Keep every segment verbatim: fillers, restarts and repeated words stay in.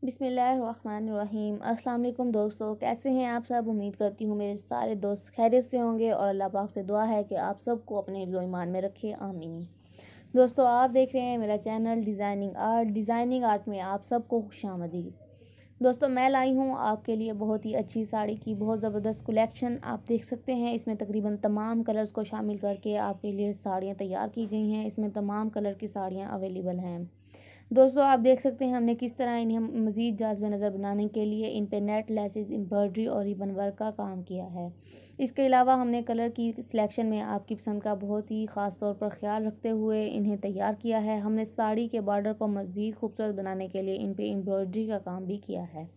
बिस्मिल्लाहिर्रहमानिर्रहीम। अस्सलाम वालेकुम दोस्तों, कैसे हैं आप सब। उम्मीद करती हूँ मेरे सारे दोस्त खैरियत से होंगे और अल्लाह पाक से दुआ है कि आप सबको अपने हिफ्ज़ व ईमान में रखे, आमीन। दोस्तों, आप देख रहे हैं मेरा channel Designing Art. Designing Art में आप सबको खुशामदीद। दोस्तों, मैं लाई हूँ आपके लिए बहुत ही अच्छी साड़ी की बहुत ज़बरदस्त कलेक्शन। आप देख सकते हैं इसमें तकरीबन तमाम कलर्स को शामिल करके आपके लिए साड़ियाँ तैयार की गई हैं। इसमें तमाम कलर की साड़ियाँ अवेलेबल हैं। दोस्तों, आप देख सकते हैं हमने किस तरह इन्हें मज़ीद जाज़ब नज़र बनाने के लिए इन पे नेट, लेसेस, एम्ब्रॉयडरी और रिबन वर्क का काम किया है। इसके अलावा हमने कलर की सिलेक्शन में आपकी पसंद का बहुत ही ख़ास तौर पर ख्याल रखते हुए इन्हें तैयार किया है। हमने साड़ी के बॉर्डर को मज़ीद खूबसूरत बनाने के लिए इन पे एम्ब्रॉयडरी का काम भी किया है।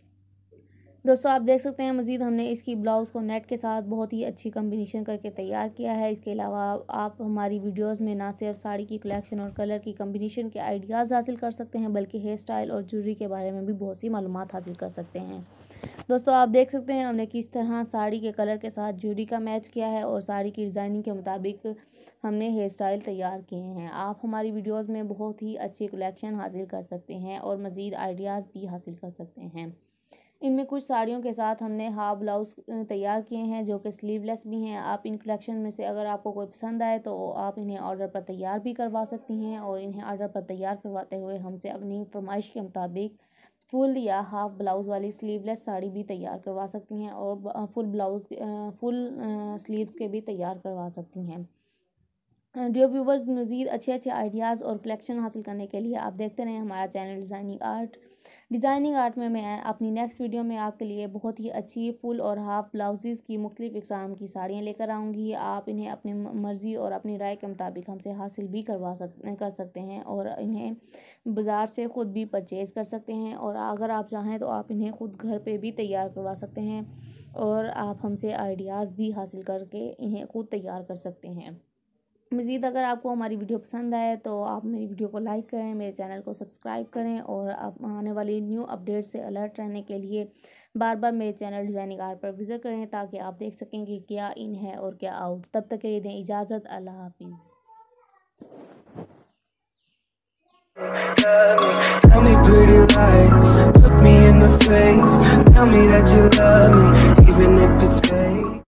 दोस्तों, आप देख सकते हैं मज़ीद हमने इसकी ब्लाउज़ को नेट के साथ बहुत ही अच्छी कम्बिनेशन करके तैयार किया है। इसके अलावा आप हमारी वीडियोस में ना सिर्फ साड़ी की कलेक्शन और कलर की कम्बिनेशन के आइडियाज़ हासिल कर सकते हैं, बल्कि हेयर स्टाइल और ज्वेलरी के बारे में भी बहुत सी मालूमात हासिल कर सकते हैं। दोस्तों, आप देख सकते हैं हमने किस तरह साड़ी के कलर के साथ ज्वेलरी का मैच किया है और साड़ी की डिज़ाइनिंग के मुताबिक हमने हेयर स्टाइल तैयार किए हैं। आप हमारी वीडियोज़ में बहुत ही अच्छी कलेक्शन हासिल कर सकते हैं और मज़ीद आइडियाज़ भी हासिल कर सकते हैं। इनमें कुछ साड़ियों के साथ हमने हाफ ब्लाउज़ तैयार किए हैं जो कि स्लीवलेस भी हैं। आप इन कलेक्शन में से अगर आपको कोई पसंद आए तो आप इन्हें ऑर्डर पर तैयार भी करवा सकती हैं और इन्हें ऑर्डर पर तैयार करवाते हुए हमसे अपनी फरमाइश के मुताबिक फुल या हाफ ब्लाउज़ वाली स्लीवलेस साड़ी भी तैयार करवा सकती हैं और फुल ब्लाउज़ फुल स्लीव्स के भी तैयार करवा सकती हैं। डियर व्यूवर्स, मज़ीद अच्छे अच्छे आइडियाज़ और कलेक्शन हासिल करने के लिए आप देखते रहें हमारा channel Designing Art. Designing Art में मैं अपनी नेक्स्ट वीडियो में आपके लिए बहुत ही अच्छी फुल और हाफ ब्लाउजेज़ की मुख्तलिफ़ इक़साम की साड़ियाँ लेकर आऊँगी। आप इन्हें अपनी मर्ज़ी और अपनी राय के मुताबिक हमसे हासिल भी करवा सक कर सकते हैं और इन्हें बाज़ार से ख़ुद भी परचेज़ कर सकते हैं और अगर आप चाहें तो आप इन्हें ख़ुद घर पर भी तैयार करवा सकते हैं और आप हमसे आइडियाज़ भी हासिल करके इन्हें ख़ुद तैयार कर सकते हैं। मज़ीद अगर आपको हमारी वीडियो पसंद आए तो आप मेरी वीडियो को लाइक करें, मेरे चैनल को सब्सक्राइब करें और आप आने वाली न्यू अपडेट से अलर्ट रहने के लिए बार बार मेरे चैनल डिज़ाइनिंग आर्ट पर विज़िट करें ताकि आप देख सकें कि क्या इन है और क्या आउट। तब तक के लिए दें इजाज़त। अल्लाह हाफिज़। Tell me pretty lies, look me in the face, tell me that you love me, even if it's fake.